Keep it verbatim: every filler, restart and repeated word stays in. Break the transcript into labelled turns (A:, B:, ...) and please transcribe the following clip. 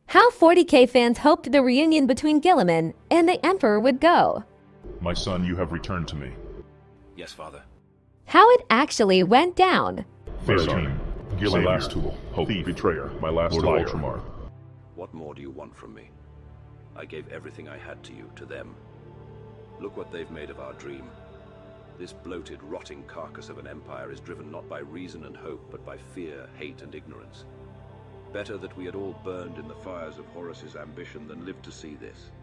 A: How forty K fans hoped the reunion between Guilleman and the Emperor would go.
B: My son, you have returned to me.
C: Yes, Father.
A: How it actually went down.
B: Fair team.
D: My last tool. Hope.
B: Thief.
D: Betrayer. My last
B: Lord
D: liar.
B: of Ultramar.
C: What more do you want from me? I gave everything I had to you, to them. Look what they've made of our dream. This bloated, rotting carcass of an empire is driven not by reason and hope, but by fear, hate, and ignorance. Better that we had all burned in the fires of Horus's ambition than lived to see this.